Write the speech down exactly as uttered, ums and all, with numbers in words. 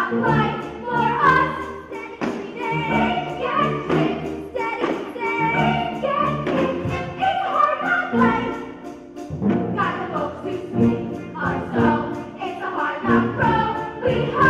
knock life for us. Steady, steady, get kicked. Steady, steady, get kicked. It's a hard knock life. Got the folks who speak our soul. It's a hard knock road. We hope.